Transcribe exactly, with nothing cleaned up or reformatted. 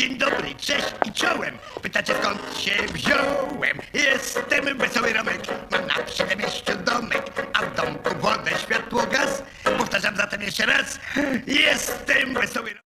Dzień dobry, cześć i czołem. Pytacie skąd się wziąłem. Jestem wesoły Romek, mam na przedmieściu domek, a w domku wodę, światło, gaz. Powtarzam zatem jeszcze raz. Jestem wesoły Romek.